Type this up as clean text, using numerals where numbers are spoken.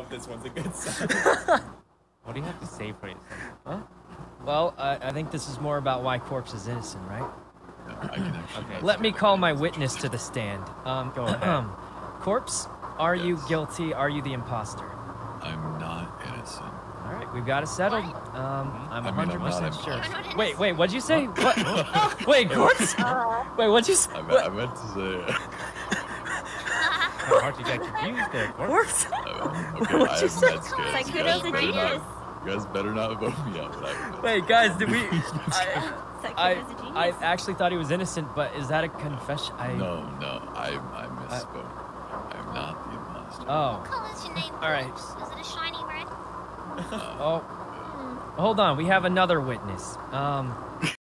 hope this one's a good sign. What do you have to say for yourself? Huh? Well, I think this is more about why Corpes is innocent, right? No, I can actually. Okay. Let me call my witness to the stand. Go ahead. Corpse, are you guilty? Are you the imposter? I'm not innocent. All right, we've got it settled. I'm 100% sure. Wait, what'd you say? What? Wait, Corpse? Wait, what'd you say? I meant to say. Hard to get confused there, Corpse? Okay, I have med scans. Sykkuno's a genius. You guys better not vote me out. Wait, guys, did we? Sykkuno's a I genius. actually thought he was innocent, but is that a confession? No, I misspoke. I'm not the imposter. Oh. What color's your name? All right. Is it a shiny red? Oh. Hold on, we have another witness.